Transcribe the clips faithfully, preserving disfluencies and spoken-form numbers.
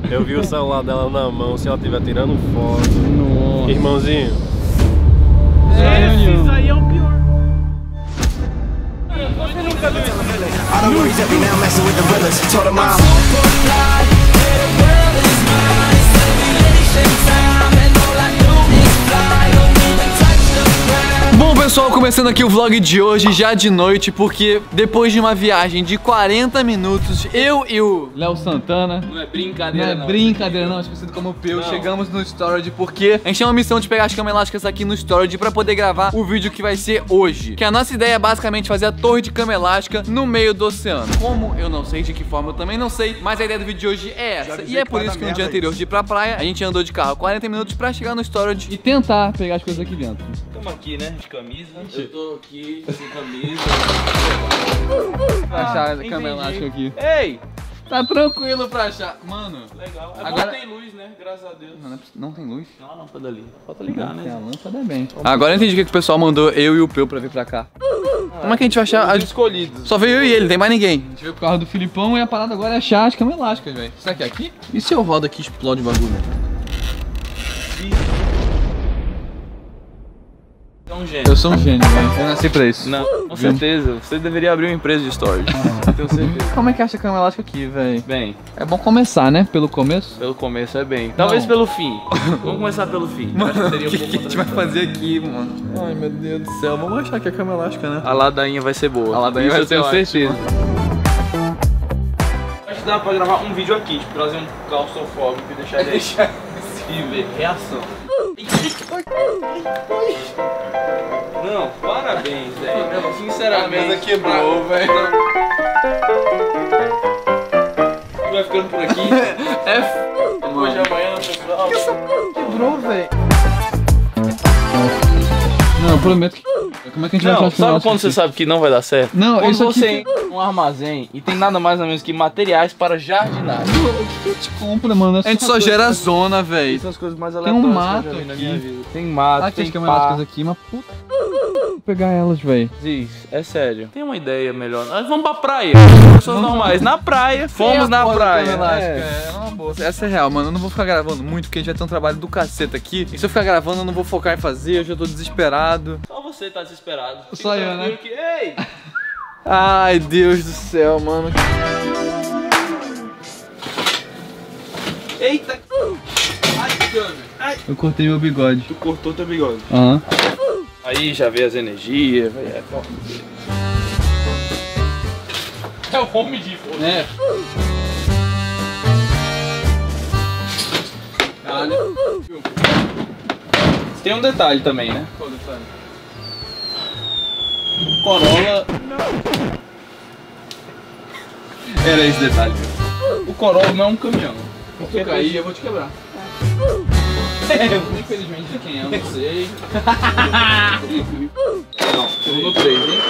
Eu vi o celular dela na mão, se ela estiver tirando foto. Nossa. Irmãozinho. Esse, isso aí é o pior. Você nunca viu isso, né? Bom, pessoal, começando aqui o vlog de hoje, já de noite, porque depois de uma viagem de quarenta minutos, eu e o Léo Santana, Não é brincadeira, não é não. brincadeira não, esquecido como Peu, chegamos no storage porque a gente tem uma missão de pegar as camas elásticas aqui no storage pra poder gravar o vídeo que vai ser hoje. Que a nossa ideia é basicamente fazer a torre de cama elástica no meio do oceano. Como? Eu não sei, de que forma eu também não sei, mas a ideia do vídeo de hoje é essa. E é por isso que no dia anterior de ir pra praia, a gente andou de carro quarenta minutos pra chegar no storage e tentar pegar as coisas aqui dentro. Estamos aqui, né? De camisa. Eu tô aqui sem camisa. Pra achar a entendi. cama elástica aqui. Ei! Tá tranquilo pra achar. Mano, Legal. É Agora- bom que tem luz, né? Graças a Deus. não, não tem luz. Não, a lâmpada ali. Falta ligar, Tem a né? lâmpada é bem. Agora eu entendi o que que o pessoal mandou eu e o Peu pra vir pra cá. Como é que a gente vai achar? Os escolhidos. Só veio eu e ele, não tem mais ninguém. A gente veio com o carro do Filipão e a parada agora é achar as camas elásticas, velho. Será que é aqui? E se eu rodo aqui e explode o bagulho? É um gênio. Eu sou um gênio, velho. Eu nasci pra isso. Não, com certeza. Você deveria abrir uma empresa de storage. Tenho certeza. Como é que acha a cama elástica aqui, velho? Bem, É bom começar, né? Pelo começo. pelo começo é bem. Talvez Não. pelo fim. Vamos começar pelo fim. Eu acho que seria O um que, pouco que a gente vai fazer aqui, mano? Ai, meu Deus do céu. Vamos achar que é cama elástica, né? A ladainha vai ser boa. A ladainha Isso vai eu tenho ser certeza. Acho que dá pra gravar um vídeo aqui, tipo, trazer um claustrofóbico e deixar ele e ver reação. Não, parabéns, velho. Sinceramente. A mesa quebrou, velho. Vai ficando por aqui. É f... Depois de amanhã, pessoal. Quebrou, velho. Não, eu prometo que... Como é que a gente vai Não, achar as sabe camas quando você elásticas sabe que não vai dar certo? Não, quando isso aqui- você entra num armazém e tem nada mais ou menos que materiais para jardinagem. aqui? O que a gente compra, mano? A gente só gera zona, velho. São as coisas mais Tem aleatórias um que eu mato já vi na aqui. minha vida. Tem mato, Aqui tem as camas pá. elásticas aqui, mas puta... Vou pegar elas, velho. Ziz, é sério. Tem uma ideia melhor. Nós vamos pra praia. Pessoas normais. Na praia. Fomos na praia. É, é uma boa. Essa é real, mano. Eu não vou ficar gravando muito, porque a gente vai ter um trabalho do caceta aqui. E se eu ficar gravando, eu não vou focar em fazer, eu já tô desesperado. Só você tá desesperado. Só Fica eu, né? tranquilo que- Ei! Ai, Deus do céu, mano. Eita! Ai, câmera. Ai. Eu cortei meu bigode. Tu cortou teu bigode. Aham. Aí já vê as energias. vai- É, bom. É o home de fogo. É. Caralho. Tem um detalhe também, né? Qual detalhe? Corolla. Era esse detalhe. O Corolla não é um caminhão. Se eu cair, eu vou te quebrar. Infelizmente de quem é, eu não sei. Não, eu no três, hein?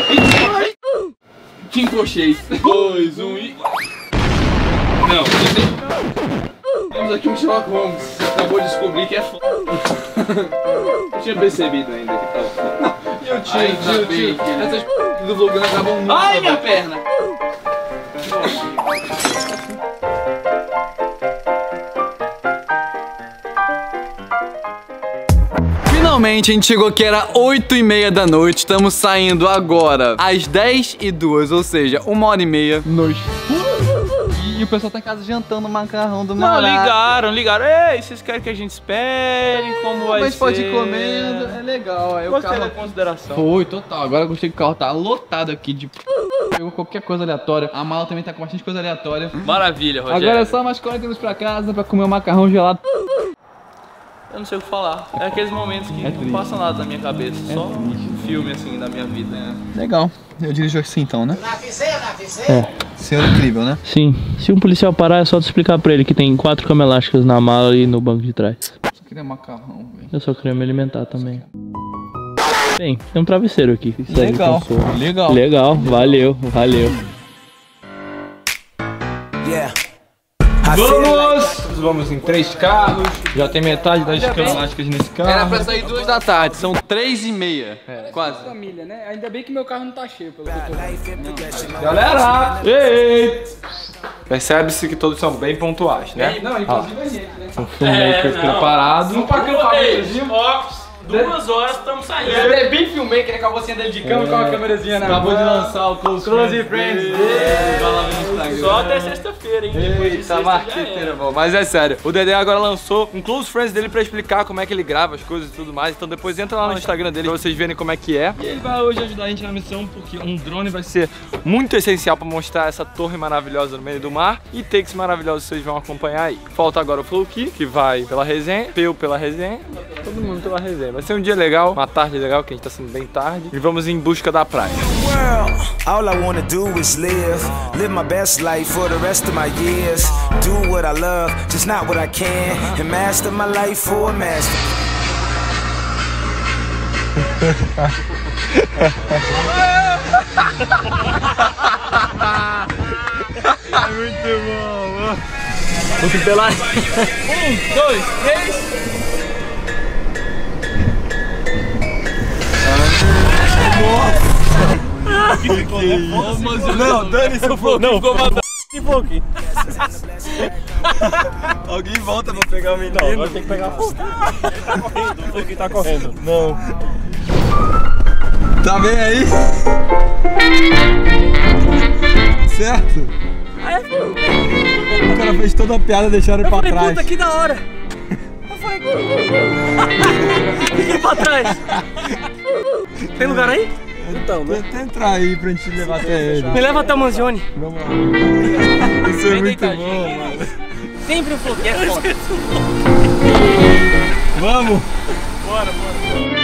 Te encoxei. dois, um e. Não, Temos aqui um Sherlock Holmes. você acabou de descobrir que é foda. Não tinha percebido ainda que tava foda. E eu tio, Ainda tio, bem tio. que- Essas p do vlog não acabam nunca. Ai, minha velho. perna! Finalmente a gente chegou aqui, era oito e meia da noite. Estamos saindo agora às dez e duas, ou seja, uma hora e meia. Nós. E o pessoal tá em casa jantando macarrão do Não, Mará. ligaram, ligaram. Ei, vocês querem que a gente espere? Como vai A gente ser? pode ir comendo, é legal. Aí o Gostei carro... da consideração. Foi, total. Agora eu gostei que o carro tá lotado aqui de... Pegou qualquer coisa aleatória. A mala também tá com bastante coisa aleatória. Maravilha, Rogério. Agora é só mais quarenta minutos pra casa pra comer o macarrão gelado. Eu não sei o que falar. É aqueles momentos que É não triste. passam nada na minha cabeça. Só um filme assim da minha vida. Legal. Eu dirijo assim então, né? É. Senhor incrível, né? Sim, se um policial parar é só tu explicar pra ele que tem quatro camas elásticas na mala e no banco de trás. Só queria macarrão, velho. Eu só queria me alimentar também. Bem, tem um travesseiro aqui. Segue Legal, com sono. legal. Legal, valeu, valeu. Vamos! Vamos em três carros. Já tem metade das camas elásticas nesse carro. Era pra sair duas da tarde, são três e meia. Quase. Família, né? Ainda bem que meu carro não tá cheio, pelo que eu tô vendo. Galera! Ei! Percebe-se que todos são bem pontuais, né? Não, inclusive a gente, né? Um filmmaker preparado. Vamos pra câmera. Ó, duas horas estamos saindo. Ele é bem filmmaker, ele acabou sendo ele de câmera com a câmerazinha na Acabou mão. de lançar o Close, Close Friends. Vai lá ver no Instagram. Só até sexta-feira, hein? Depois de Eita, sexta já marqueteira, era. bom. Mas é sério, o Dedé agora lançou um Close Friends dele pra explicar como é que ele grava as coisas e tudo mais. Então depois entra lá no Instagram dele pra vocês verem como é que é. E ele vai hoje ajudar a gente na missão, porque um drone vai ser muito essencial pra mostrar essa torre maravilhosa no meio do mar. E takes maravilhosos vocês vão acompanhar aí. Falta agora o Floki, que vai pela resenha, Peu pela resenha, todo mundo pela resenha. Vai ser um dia legal, uma tarde legal, que a gente tá sendo bem tarde. E vamos em busca da praia. All I wanna do is live, live my best life for the rest of my years. Do what I love, just not what I can, and master my life for a master. É muito bom, mano. Vamos pelar. Um, dois, três. Não, dane-se o fogo. Não, ficou matando. Que fogo? Alguém volta pra pegar o menino. Não, agora tem que pegar fogo. Tá correndo, o fogo tá correndo. Não. Tá bem aí? Certo? O cara fez toda a piada, deixaram ele pra falei, trás. puta, que da hora. Eu falei, fiquei pra trás. Tem lugar aí? Então, né? Tenta entrar aí pra gente levar até ele. Me leva até o Manzioni. Vamos lá. Isso é muito bom, mano. Sempre o fogo, é foda. Vamos! Bora, bora.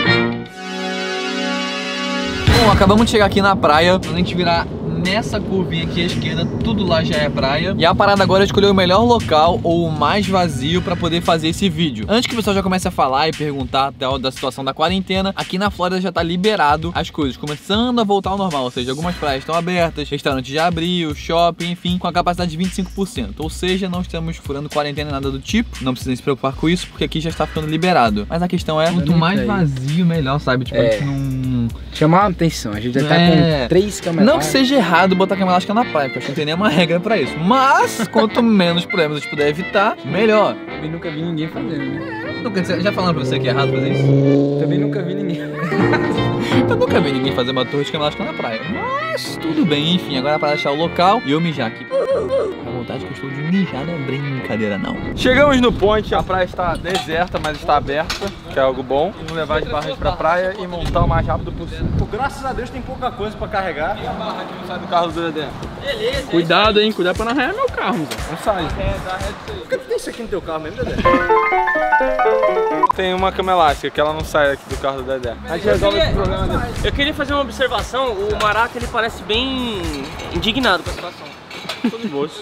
Bom, acabamos de chegar aqui na praia. Quando a gente virar nessa curvinha aqui à esquerda, tudo lá já é praia. E a parada agora é escolher o melhor local ou o mais vazio pra poder fazer esse vídeo. Antes que o pessoal já comece a falar e perguntar até da situação da quarentena, aqui na Flórida já tá liberado as coisas, começando a voltar ao normal. Ou seja, algumas praias estão abertas, restaurante já abriu, shopping, enfim, com a capacidade de vinte e cinco por cento. Ou seja, não estamos furando quarentena, nada do tipo. Não precisam se preocupar com isso, porque aqui já está ficando liberado. Mas a questão é, quanto mais vazio, melhor, sabe? Tipo, É. a gente não... Chamar a atenção, a gente já tá É. com três câmeras. Não que seja errado botar cama elástica na praia, porque eu acho que não tem nenhuma regra pra isso. Mas, quanto menos problemas a gente puder evitar, melhor. Também nunca vi ninguém fazendo, né? Nunca, já falando pra você que é errado fazer isso? Também nunca vi ninguém. Eu nunca vi ninguém fazer uma torre de cama elástica na praia. Mas, tudo bem, enfim. Agora é pra achar o local e eu mijar aqui. A vontade que eu estou de mijar não é brincadeira, não. Chegamos no point, a praia está deserta, mas está aberta, que é algo bom. Vamos levar as barras pra praia e montar o mais rápido possível. Graças a Deus tem pouca coisa pra carregar. E a barra aqui não sai do carro do Dedé. Cuidado, hein? Cuidado pra não arranhar meu carro, Zé. Não sai. Por que tu tem isso aqui no teu carro mesmo, Dedé? Tem uma cama elástica que ela não sai aqui do carro do Dedé. A gente resolve esse problema dele. Eu queria fazer uma observação. O Maraca, ele parece bem indignado com a situação. Tô de boa.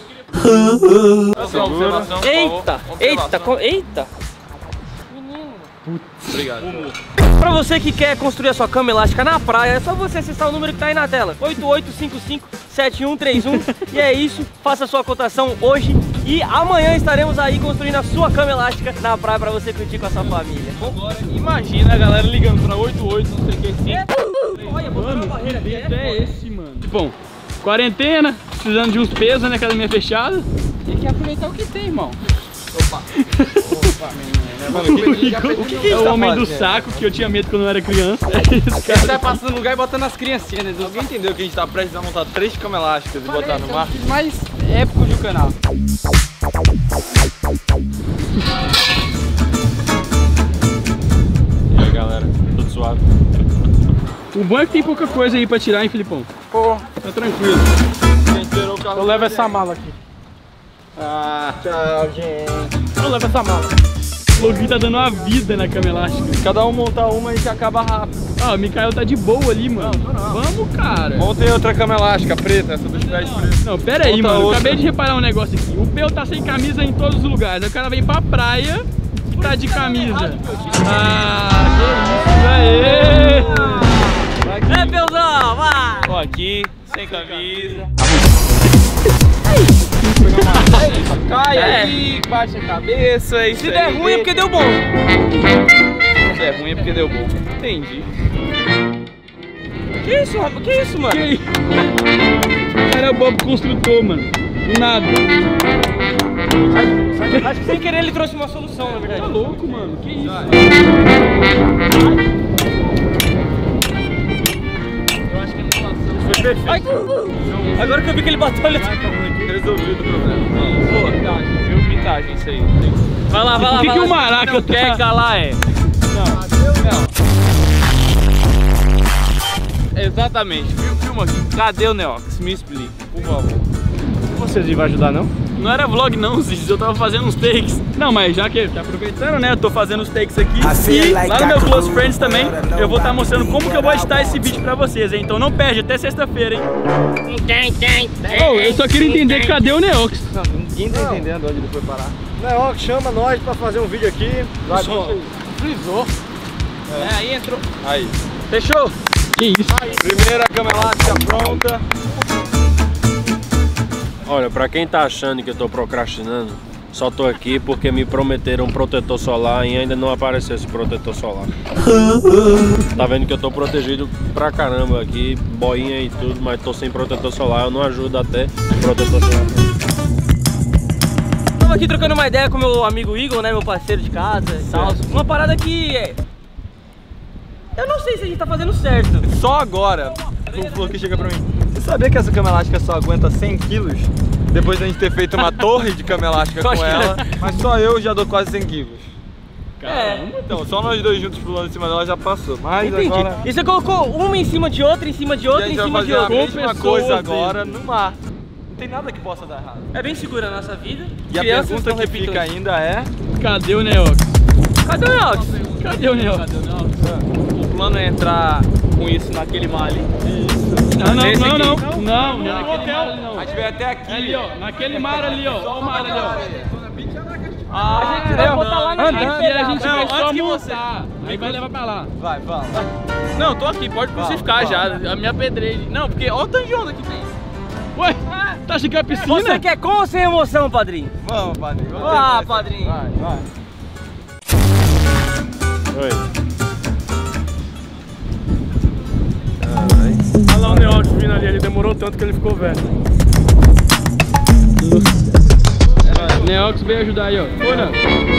Eita, eita, co- eita. Obrigado. Pra você que quer construir a sua cama elástica na praia, é só você acessar o número que tá aí na tela, oito oito cinco cinco sete um três um. E é isso, faça a sua cotação hoje e amanhã estaremos aí construindo a sua cama elástica na praia pra você curtir com a sua família. Agora, imagina a galera ligando pra oito oito, não sei o que assim. Olha, botou uma barreira aqui, Que é esse, mano? Bom, quarentena, precisando de uns pesos, né? Academia fechada. Tem que aproveitar o que tem, irmão. Mano, o que, O que é o homem do saco que eu tinha medo quando eu era criança? Esse Você vai passando no lugar e botando as criancinhas, né? Alguém entendeu que a gente tá prestes a montar três camas elásticas e botar no mar? Mais épico do canal. E aí, galera, tudo suave? O bom é que tem pouca coisa aí pra tirar, hein, Filipão? Pô, Tá tranquilo. a gente tirou o carro. Eu levo essa mala aqui. Ah, tchau, gente. Eu levo essa mala. O Loguinho tá dando uma vida na cama elástica. Cada um montar uma e a gente acaba rápido. Ah, o Mikael tá de boa ali, mano. Vamos, cara. Montei outra cama elástica preta, essa dos pés pretos. Não, pera aí, Monta mano. Eu outra. acabei de reparar um negócio aqui. O Peu tá sem camisa em todos os lugares. Aí o cara vem pra praia e tá de camisa. Ah, que isso, aê! É, Peuzão, vai! Ó, aqui, sem camisa. Cai É. aí, baixa a cabeça, é isso Se aí. der ruim é porque deu bom. Se der ruim é porque deu bom. Entendi. Que isso, rapaz? Que isso, mano? Que isso? O cara é o Bob Construtor, mano. Do nada. Acho que sem querer ele trouxe uma solução, na verdade. Tá louco, mano. Que isso? Eu acho que ele não passou. Foi perfeito. Ai. Agora que eu vi que ele bateu, ele tá resolvido o problema. Pô, mitagem, viu? Mitagem, isso aí. Vai lá, vai lá. O que, vai que lá, o Maraca não quer tá... calar é? Exatamente. Filma aqui. Cadê o Neox? Me explica, por favor. Você não vai ajudar, não? Não era vlog não, Ziz. Eu tava fazendo uns takes. Não, mas já que tá aproveitando, né? Eu tô fazendo os takes aqui. I E feel like lá no I meu could Close do Friends também, better, eu vou estar nobody mostrando como que eu vou editar what I esse want. vídeo pra vocês, hein? Então não perde até sexta-feira, hein? Oh, eu só queria entender cadê o Neox. Não, ninguém tá entendendo onde ele foi parar. Neox chama nós pra fazer um vídeo aqui. Vai, Frisou. É, aí entrou. Aí. Fechou? Que isso? Primeira cama elástica pronta. Olha, pra quem tá achando que eu tô procrastinando, só tô aqui porque me prometeram um protetor solar e ainda não apareceu esse protetor solar. Tá vendo que eu tô protegido pra caramba aqui, boinha e tudo, mas tô sem protetor solar, eu não ajudo até protetor solar. Tava aqui trocando uma ideia com meu amigo Igor, né, meu parceiro de casa e tal. Uma parada que é... eu não sei se a gente tá fazendo certo. Só agora, o Flor que chega pra mim. Você sabia que essa cama elástica só aguenta cem quilos? Depois da gente ter feito uma torre de cama elástica com ela, mas só eu já dou quase cem quilos. É. Então, só nós dois juntos pulando em cima dela já passou. Mas Entendi. agora... E você colocou uma em cima de outra, em cima de E a outra, em gente vai cima de fazer a outra. mesma pessoas, coisa filho. agora no mar. Não tem nada que possa dar errado. É bem segura a nossa vida. E a Crianças pergunta não que repitam fica isso. ainda é... Cadê o Neox? Cadê o Neox? Cadê o Neox? O plano é entrar com isso naquele mar ali. Não, não, Nesse não, aqui. não. Não, não é naquele mar ali, não. A gente veio até aqui. Ali, ó. Naquele mar ali, ó. Ó o mar ali, ó. A gente vai botar lá na Andando e a gente Não, vai só antes que você- montar. Aí vai levar pra lá. Vai, vai. Não, tô aqui, pode crucificar já. A minha pedreira. Não, porque olha o tanto de onda que tem. Ué, tá achando que é piscina? Você quer com ou sem emoção, padrinho? Vamos, padrinho. Vamos Ah, tentar isso. padrinho. Vai, vai. Oi. Olha lá o Neox vindo ali, ele demorou tanto que ele ficou velho. Neox veio ajudar aí, ó. Foi, não?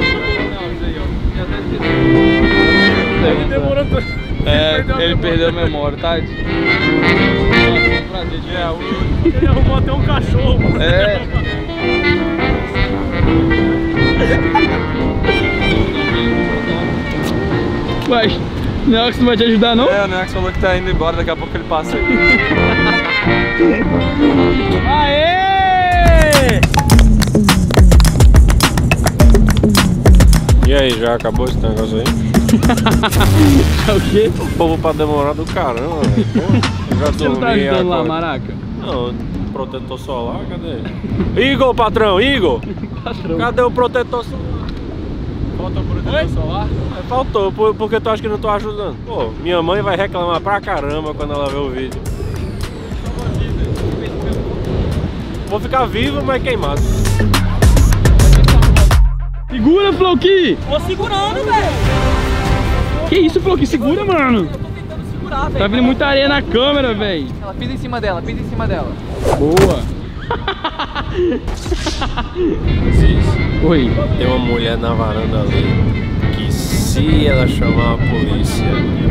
Ele demorou tanto. É, ele perdeu a memória, tá? Nossa, prazer de ver. Ele arrumou até um cachorro. É. Mas, Neox não vai te ajudar, não? É, o Nex falou que tá indo embora, daqui a pouco ele passa aí. Aê! E aí, já acabou esse negócio aí? É o quê? O povo pra demorar do caramba, velho. Pô, eu já Você não tá dormi ajudando lá, agora. Maraca? Não, protetor solar, cadê? Igor, patrão, Igor! Patrão. Cadê o protetor solar? Falta o protetor solar. É, faltou, por, porque tu acha que não tô ajudando? Pô, minha mãe vai reclamar pra caramba quando ela ver o vídeo. Vou ficar vivo, mas queimado. Segura, Floki! Tô segurando, velho. Que isso, Floki? Segura, mano! Eu tô tentando segurar, velho. Tá vindo muita areia na câmera, velho. Ela pisa em cima dela, pisa em cima dela. Boa! Oi. Tem uma mulher na varanda ali que se ela chamar a polícia...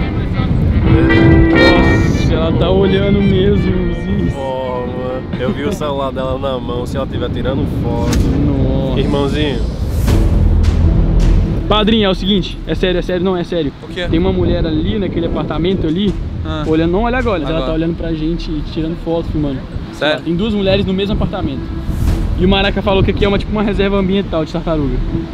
Nossa, ela tá olhando mesmo, Ziz. Pô, mano, eu vi o celular dela na mão, se ela estiver tirando foto. Nossa. Irmãozinho, Padrinho, é o seguinte, é sério, é sério, não é sério. O quê? Tem uma mulher ali naquele apartamento ali, Ah. olhando, não olha agora, ela Agora. tá olhando pra gente e tirando foto, filmando. Sério? Tem duas mulheres no mesmo apartamento. E o Maraca falou que aqui é uma, tipo uma reserva ambiental de tartaruga.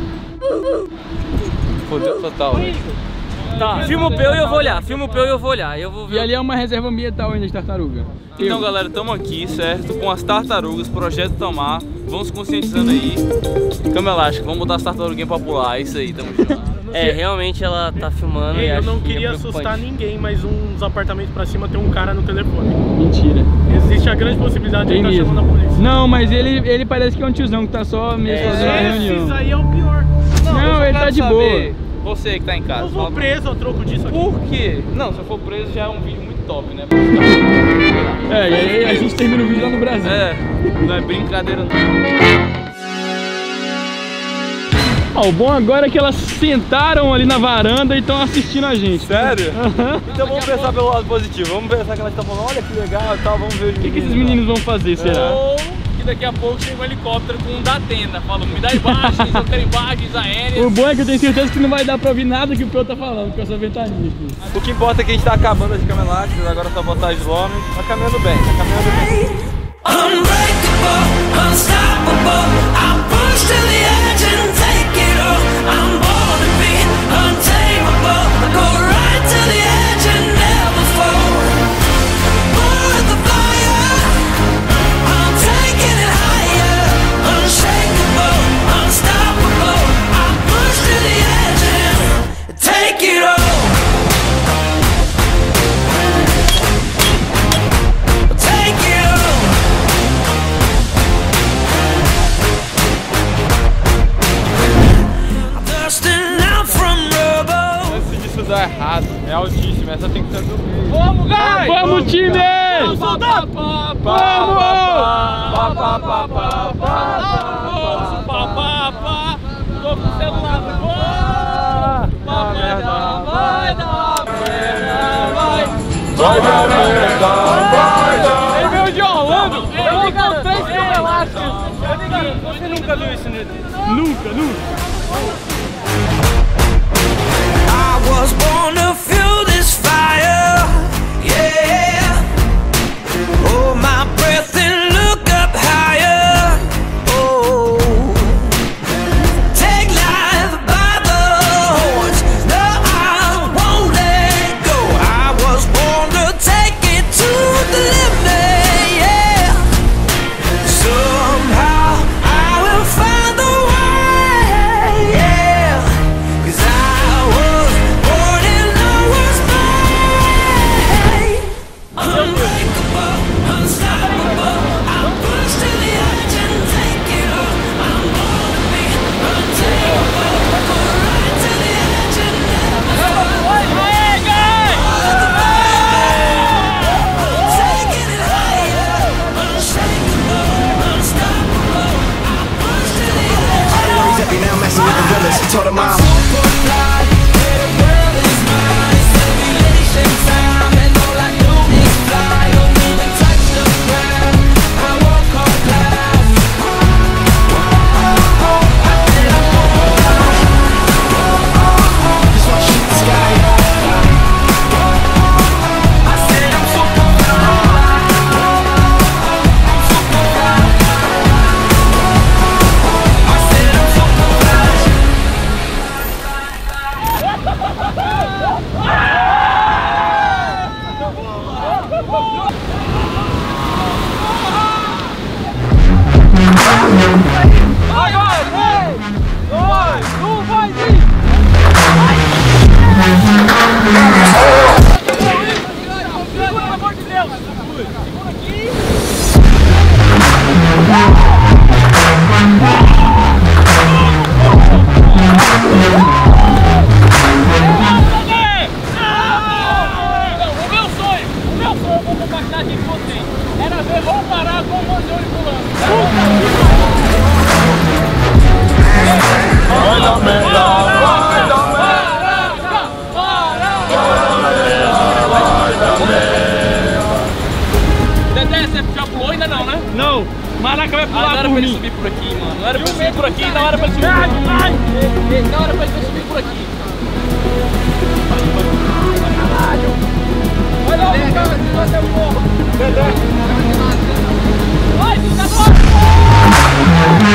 Fodeu total, né? Tá, filma o peu e eu vou olhar. Filma o peu e eu vou olhar. Eu vou ver. E ali é uma reserva ambiental ainda de tartaruga. Então, Eu- galera, estamos aqui, certo? Com as tartarugas, projeto Tamar. Vamos conscientizando aí. Cama elástica, vamos botar as tartaruguinhas pra pular. É isso aí, tamo junto. É, realmente ela tá filmando e Eu acho não que é queria preocupante. assustar ninguém, mas uns apartamentos pra cima tem um cara no telefone. Mentira. Existe a grande possibilidade de Tem ele estar mesmo. chamando a polícia. Não, mas ele, ele parece que é um tiozão que tá só mesmo fazendo uma Esses reunião. aí é o pior. Não, ele tá de boa. Você que tá em casa, Eu vou fala- preso a troco disso aqui. Por quê? Não, se eu for preso já é um vídeo muito top, né? É, e aí a gente termina o vídeo lá no Brasil. É, não é brincadeira não. Ó, o bom agora é que elas sentaram ali na varanda e estão assistindo a gente. Sério? Então vamos pensar pelo lado positivo. Vamos pensar que elas estão falando, olha que legal e tal, vamos ver os O que, que esses meninos vão fazer, será? Ou que daqui a pouco chega um helicóptero com um da tenda, falando, me dá imagens, eu quero imagens aéreas. O bom é que eu tenho certeza que não vai dar pra ouvir nada que o Pro tá falando com essa ventania aqui. O que importa é que a gente tá acabando as camas elásticas, agora é só botar as lonas. Tá caminhando bem, tá caminhando bem. Unbreakable, unstoppable, I'm pushed to the edge and take it all. I'm born to be untamable, I go right to the edge and never fall. Born with the fire, I'm taking it higher. Unshakable, unstoppable, I'm pushed to the edge and take it all. Dá errado, é altíssimo, essa tem que ser do meio. Vamos, guys! Vamos, time! Vamos, soldado! Vamos! Tô com o celular, vai dar, vai dar, vai Vai dar merda, vai dar. Ele veio de Orlando, eu vi três camas elásticas. Você nunca viu isso, Nito? Nunca, nunca! I was born to fuel this fire, yeah. Hold my breath and look up higher. Oh, take life by the horns. No, I won't let go. I was born to take it to the limit, yeah. Somehow I will find the way, yeah. 'Cause I was born in Noah's Bay. Unbreakable, unstoppable, I'm pushed to the edge and take it all. I'm born to be untamable, go right to the edge and never fall. Taking it higher, unshakable, unstoppable, I'm pushed to the edge. I know he's happy now, messing with the villains. He told him I'm super fly, yeah, the world is mine. It's aviation time, and all I do is fly. Don't even touch the ground. I walk on clouds. Just wanna shoot the sky. I said I'm super fly. I'm super fly. I said I'm super fly. O meu sonho, o meu sonho, eu vou compartilhar aqui com vocês, era ver vou parar com o Monjone pulando. Vai dar merda, vai dar Dedé, você já pulou ainda não, né? Não! Maraca vai Ah, pular não era por pra ele mim! subir por aqui, mano. Não era pra ele subir por aqui, não era pra ele subir por aqui. Não era pra ele subir por aqui. Vai lá, cara, se você for. Vai, fica do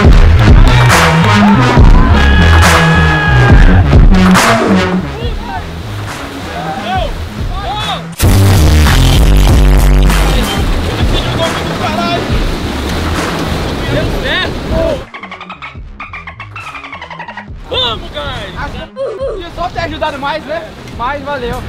Vamos, guys! Podia só ter ajudado mais, né? Mas valeu.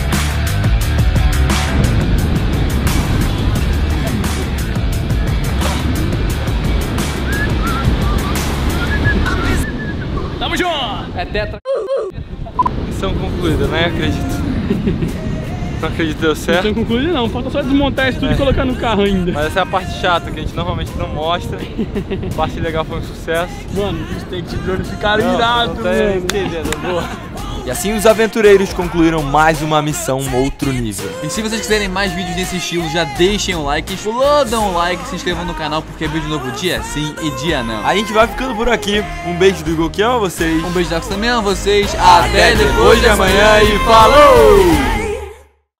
Tamo junto! É tetra. Missão concluída, né? Acredito. Não acredito que deu Não certo. tem concluído não, falta só desmontar isso tudo É. e colocar no carro ainda. Mas essa é a parte chata, que a gente normalmente não mostra. A parte legal foi um sucesso. Mano, os takes de drone ficaram Não, irados, não tá mano. entendendo, boa. E assim os aventureiros concluíram mais uma missão outro nível. E se vocês quiserem mais vídeos desse estilo, já deixem o like, explodam o like, se inscrevam no canal, porque é vídeo novo dia sim e dia não. A gente vai ficando por aqui. Um beijo do Igor que ama vocês. Um beijo da também a vocês. Até depois de amanhã e falou!